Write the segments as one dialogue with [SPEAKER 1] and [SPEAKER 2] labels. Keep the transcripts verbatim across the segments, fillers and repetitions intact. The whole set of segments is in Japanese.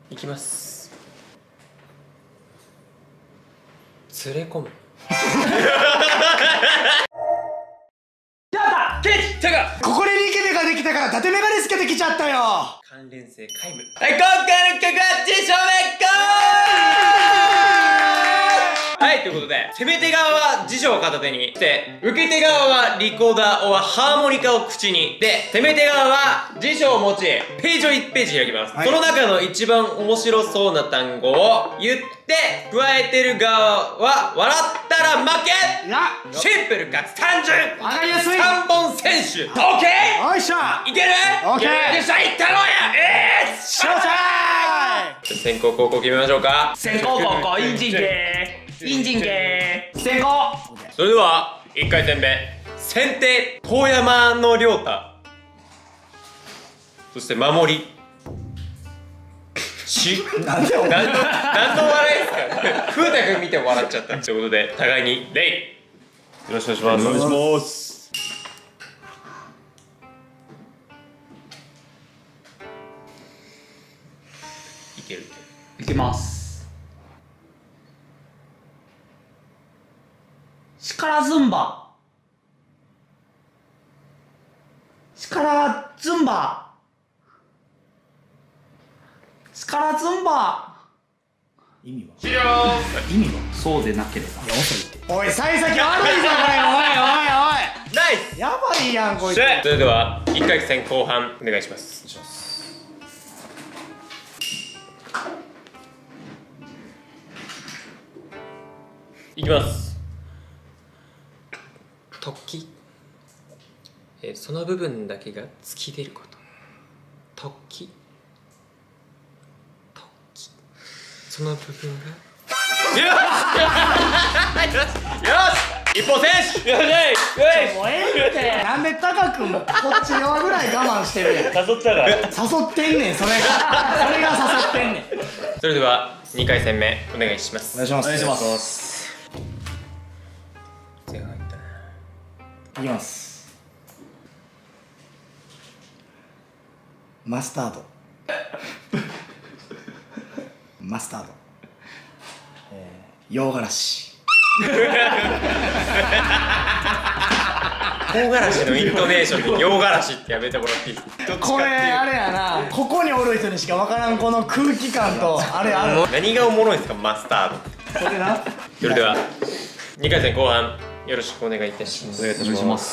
[SPEAKER 1] いきます。連れ込む。
[SPEAKER 2] やったケーキてかここでリケメができたから縦メガネつけてきちゃったよ。
[SPEAKER 1] 関連性皆無。はい、今回の曲は辞書めっこー。はい、ということで、攻め手側は辞書を片手にして、受け手側はリコーダー、おはハーモニカを口に。で、攻め手側は辞書を持ち、ページをいちページ開きます。はい、その中の一番面白そうな単語を言って、加えてる側は笑ったら負け。シンプルかつ単純。
[SPEAKER 2] わかりやすい。
[SPEAKER 1] さんぼん選手。オッケー。
[SPEAKER 2] よいしょ。
[SPEAKER 1] いける。
[SPEAKER 2] オッケー。
[SPEAKER 1] よっしゃ、いったろうや。えー、
[SPEAKER 2] ショータイム。
[SPEAKER 1] 先攻後攻決めましょうか。
[SPEAKER 3] 先攻後攻インジン系インジン系先攻。
[SPEAKER 1] それではいっかい戦目、先手遠山の亮太、そして守りし
[SPEAKER 2] なんでお前
[SPEAKER 1] 何の何の笑いですか。風太くん見て笑っちゃったということで、互いにレイよろしくお願いします。
[SPEAKER 2] お願いします。
[SPEAKER 1] いけるいける。
[SPEAKER 3] いきます。力ズンバ力ズンバ力ズンバ
[SPEAKER 2] 意味は
[SPEAKER 1] 終了。
[SPEAKER 3] 意味はそうでなければ。
[SPEAKER 2] いや遅いって。おい幸先悪いぞこれ。おいおいおい
[SPEAKER 1] ナイス。
[SPEAKER 2] やばいやんこいつ。
[SPEAKER 1] それではいっかい戦後半お願いします。いきます。突起、えー、その部分だけが突き出ること。突起突起その部分がよしよしよし、一歩選手。よしよし。
[SPEAKER 2] もうええって。なんでタカ君もこっち側ぐらい我慢してるやん。
[SPEAKER 1] 誘ったから
[SPEAKER 2] 誘ってんねんそれが。それが誘ってんねん。
[SPEAKER 1] それではにかい戦目お願いします。
[SPEAKER 2] お願いします。
[SPEAKER 3] お願いします。
[SPEAKER 1] 前半いったな。
[SPEAKER 2] いきます。マスタード。マスタード。えー、洋辛子。
[SPEAKER 1] 唐辛子のイントネーションで洋辛子ってやめてもらっていいですか。
[SPEAKER 2] これあれやな、ここにおる人にしか分からんこの空気感とあれある。
[SPEAKER 1] 何がおもろいんですかマスタード。
[SPEAKER 2] それな。
[SPEAKER 1] それではにかい戦後半よろしくお願いいたします。
[SPEAKER 3] お願いします。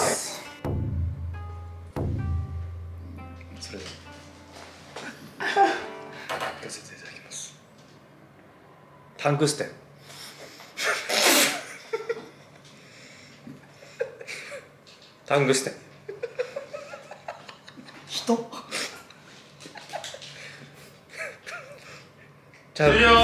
[SPEAKER 1] それでは行かせていただきます。タンクステン。タングステン。
[SPEAKER 2] 人。
[SPEAKER 1] ちゃう。終了。ちょっ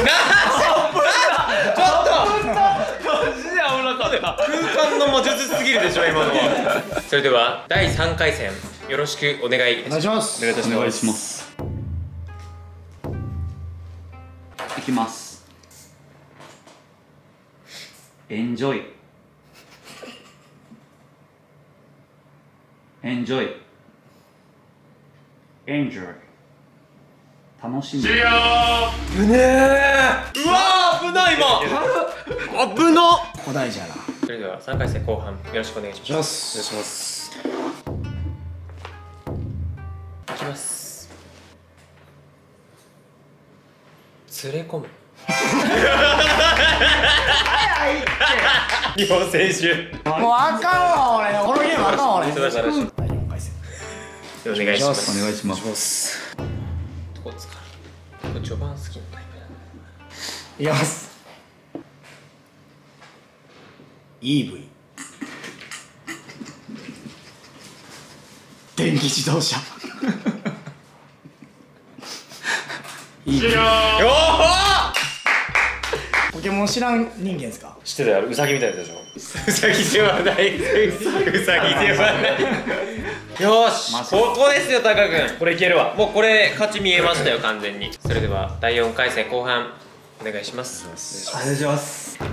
[SPEAKER 1] と。
[SPEAKER 3] マジで危なかった。
[SPEAKER 1] 空間の魔術すぎるでしょ今のは。それではだいさんかい戦よろしくお願いいたします。
[SPEAKER 2] お願いします。
[SPEAKER 3] お願いします。いきます。エンジョイエンジョイエンジョイ楽しみ。
[SPEAKER 1] 終了。ぶねー。うわー危ない今。危な。
[SPEAKER 2] 古代じゃな。
[SPEAKER 1] それではさんかい戦後半よろしくお願いします。
[SPEAKER 2] お願いします。
[SPEAKER 1] いきます。連れ込む。
[SPEAKER 2] 早いって。
[SPEAKER 1] 日本選手。
[SPEAKER 2] もうあかんわ俺。このゲームあかんわ俺。
[SPEAKER 1] 素晴らしい。
[SPEAKER 2] だいよんかい戦。
[SPEAKER 1] お願いします。
[SPEAKER 3] お願いします。
[SPEAKER 1] どこですか。これ序盤好きなタイプだ。
[SPEAKER 2] いきます。イーブイ。電気自動車。
[SPEAKER 1] 終了。よ
[SPEAKER 2] ポケモン知らん人間ですか。
[SPEAKER 1] 知ってたよ。ウサギみたいでしょ。ウサギではない。ウサギではない。よーし、ここですよタカ君。これいけるわ。もうこれ勝ち見えましたよ完全に。それではだいよんかい戦後半お願いします。
[SPEAKER 3] お願いします。
[SPEAKER 1] さ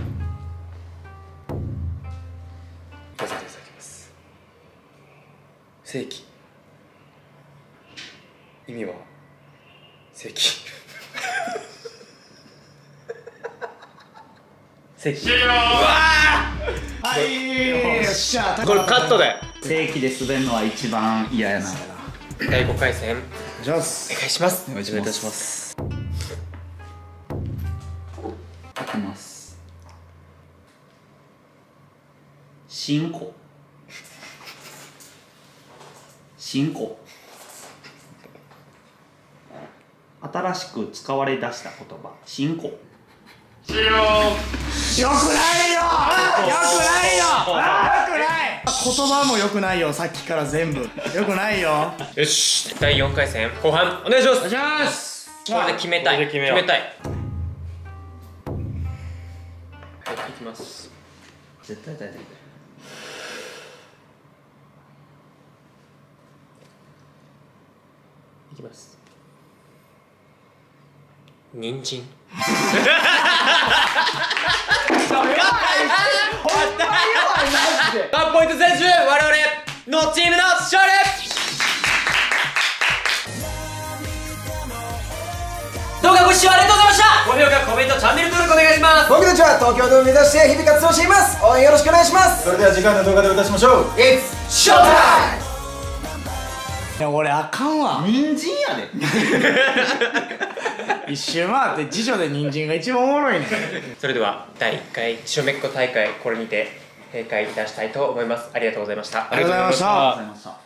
[SPEAKER 1] せていただきます。正規。意味は正規。
[SPEAKER 3] 席
[SPEAKER 1] 終了。うわ
[SPEAKER 2] はいよっしゃ
[SPEAKER 1] ーこれカットで。
[SPEAKER 3] 正規で滑るのは一番嫌やな。
[SPEAKER 1] だいごかい戦
[SPEAKER 2] お願いします
[SPEAKER 1] お願いします。
[SPEAKER 3] お願いいたします。いきます。新子。新子。新しく使われ出した言葉。新子。
[SPEAKER 1] 終了。
[SPEAKER 2] よくないよよくないよよくない言葉もよくないよ、さっきから全部よくないよ。
[SPEAKER 1] よし、だいよんかい戦後半お願いします。
[SPEAKER 2] お願いします。
[SPEAKER 1] これで決めたい。
[SPEAKER 4] これで決めよう
[SPEAKER 1] 決めたい。はい、いきます。
[SPEAKER 3] 絶対大丈夫。
[SPEAKER 1] いきます。人参。ワンポイント選手、我々のチームの勝利。動画ご視聴ありがとうございました。高評価、コメント、チャンネル登録お願いします。
[SPEAKER 5] 僕たちは東京ドーム目指して日々活動しています。応援よろしくお願いします。
[SPEAKER 4] それでは次回の動画でお会いいたしましょう。
[SPEAKER 5] It's showtime。
[SPEAKER 2] いや俺あかんわ。
[SPEAKER 3] 人参やで。
[SPEAKER 2] 一周回って辞書で人参が一番おもろいねん。
[SPEAKER 1] それではだいいっかいしょめっこ大会、これにて閉会いたしたいと思います。ありがとうございました。
[SPEAKER 2] ありがとうございました。
[SPEAKER 3] ありがとうございました。